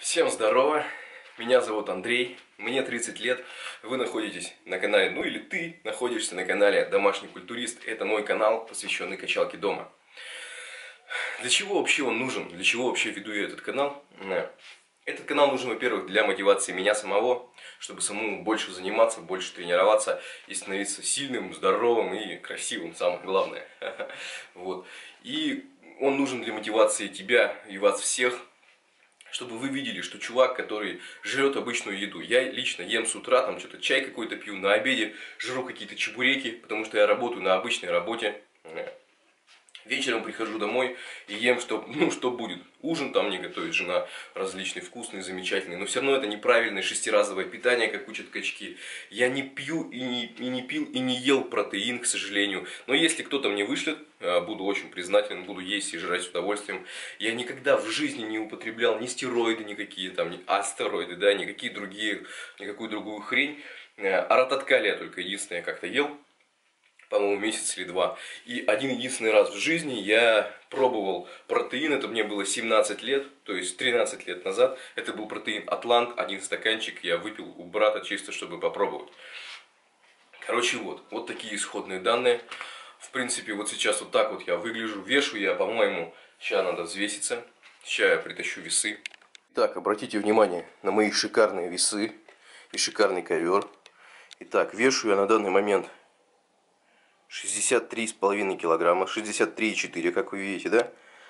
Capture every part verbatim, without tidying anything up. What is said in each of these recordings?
Всем здорово, меня зовут Андрей, мне тридцать лет, вы находитесь на канале, ну или ты находишься на канале Домашний культурист. Это мой канал, посвященный качалке дома. Для чего вообще он нужен, для чего вообще веду я этот канал? Этот канал нужен, во-первых, для мотивации меня самого, чтобы самому больше заниматься, больше тренироваться и становиться сильным, здоровым и красивым, самое главное. Вот. И он нужен для мотивации тебя и вас всех, чтобы вы видели, что чувак, который жрет обычную еду. Я лично ем с утра, там что-то чай какой-то пью, на обеде жру какие-то чебуреки, потому что я работаю на обычной работе. Вечером прихожу домой и ем, что, ну, что будет. Ужин там мне готовит жена различный, вкусный, замечательный. Но все равно это неправильное шестиразовое питание, как учат качки. Я не пью и не, и не пил и не ел протеин, к сожалению. Но если кто-то мне вышлет, буду очень признателен, буду есть и жрать с удовольствием. Я никогда в жизни не употреблял ни стероиды никакие, там, ни астероиды, да, никакие другие, никакую другую хрень. Арататкалия я только единственное как-то ел. По-моему, месяц или два. И один единственный раз в жизни я пробовал протеин, это мне было семнадцать лет, то есть тринадцать лет назад. Это был протеин Атлант, один стаканчик я выпил у брата чисто, чтобы попробовать. Короче, вот, вот такие исходные данные. В принципе, вот сейчас вот так вот я выгляжу. Вешу я, по-моему, сейчас надо взвеситься. Сейчас я притащу весы. Так, обратите внимание на мои шикарные весы и шикарный ковер. Итак, вешу я на данный момент шестьдесят три с половиной килограмма, шестьдесят три и четыре, как вы видите, да?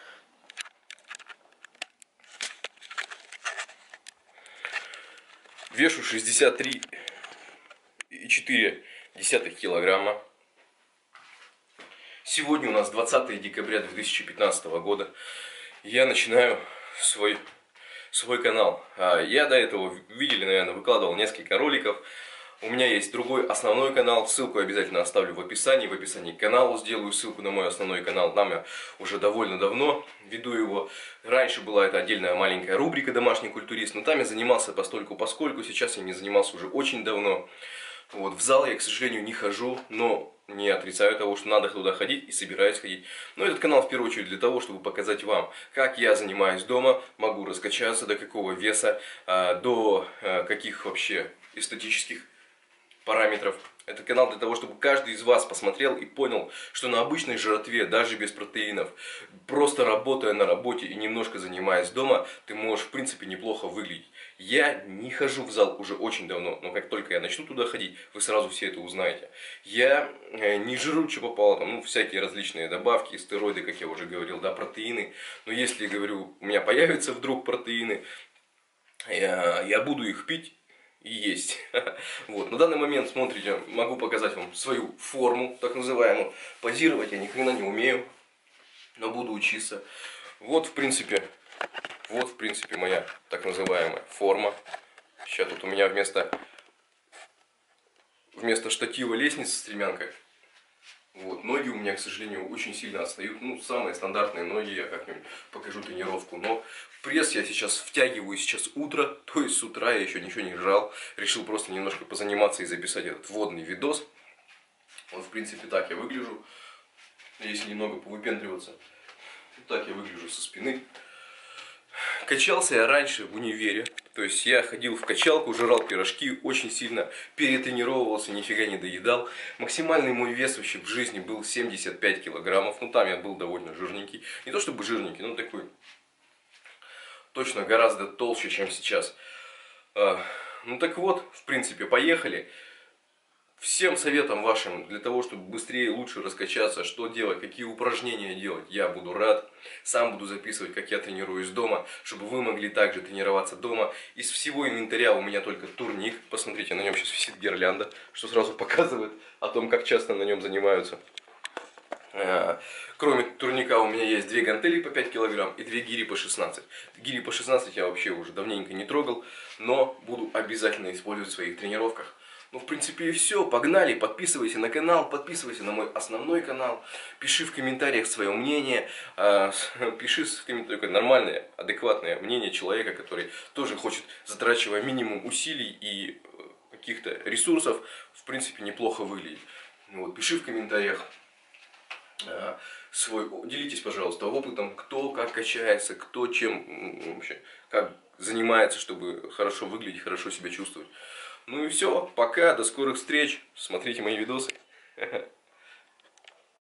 Вешу шестьдесят три и четыре десятых килограмма. Сегодня у нас двадцатое декабря две тысячи пятнадцатого года. Я начинаю свой, свой канал. Я до этого, видели, наверное, выкладывал несколько роликов. У меня есть другой основной канал, ссылку обязательно оставлю в описании, в описании к каналу сделаю ссылку на мой основной канал, там я уже довольно давно веду его. Раньше была это отдельная маленькая рубрика «Домашний культурист», но там я занимался постольку поскольку, сейчас я не занимался уже очень давно. Вот, в зал я, к сожалению, не хожу, но не отрицаю того, что надо туда ходить и собираюсь ходить. Но этот канал в первую очередь для того, чтобы показать вам, как я занимаюсь дома, могу раскачаться, до какого веса, до каких вообще эстетических параметров. Это канал для того, чтобы каждый из вас посмотрел и понял, что на обычной жратве, даже без протеинов, просто работая на работе и немножко занимаясь дома, ты можешь в принципе неплохо выглядеть. Я не хожу в зал уже очень давно, но как только я начну туда ходить, вы сразу все это узнаете. Я не жру, что попало, там, ну, всякие различные добавки, стероиды, как я уже говорил, да, протеины. Но если, говорю, у меня появятся вдруг протеины, я, я буду их пить и есть. Вот. На данный момент, смотрите, могу показать вам свою форму, так называемую. Позировать я ни хрена не умею, но буду учиться. Вот, в принципе, вот, в принципе, моя так называемая форма. Сейчас тут у меня вместо, вместо штатива лестница с стремянкой. Вот. Ноги у меня, к сожалению, очень сильно отстают. Ну, самые стандартные ноги, я как-нибудь покажу тренировку. Но пресс я сейчас втягиваю, сейчас утро, то есть с утра я еще ничего не жрал. Решил просто немножко позаниматься и записать этот вводный видос. Вот, в принципе, так я выгляжу. Если немного повыпендриваться, так я выгляжу со спины. Качался я раньше в универе, то есть я ходил в качалку, жрал пирожки, очень сильно перетренировывался, нифига не доедал. Максимальный мой вес вообще в жизни был семьдесят пять килограммов, ну там я был довольно жирненький. Не то чтобы жирненький, но такой точно гораздо толще, чем сейчас. Ну так вот, в принципе, поехали. Всем советам вашим, для того, чтобы быстрее и лучше раскачаться, что делать, какие упражнения делать, я буду рад. Сам буду записывать, как я тренируюсь дома, чтобы вы могли также тренироваться дома. Из всего инвентаря у меня только турник. Посмотрите, на нем сейчас висит гирлянда, что сразу показывает о том, как часто на нем занимаются. Кроме турника у меня есть две гантели по пять килограмм и две гири по шестнадцать. Гири по шестнадцать я вообще уже давненько не трогал, но буду обязательно использовать в своих тренировках. Ну, в принципе, и все. Погнали. Подписывайся на канал, подписывайся на мой основной канал. Пиши в комментариях свое мнение. Пиши в комментариях нормальное, адекватное мнение человека, который тоже хочет, затрачивая минимум усилий и каких-то ресурсов, в принципе, неплохо выглядеть. Вот, пиши в комментариях свой, делитесь, пожалуйста, опытом, кто как качается, кто чем вообще, как занимается, чтобы хорошо выглядеть, хорошо себя чувствовать. Ну и все, пока, до скорых встреч, смотрите мои видосы.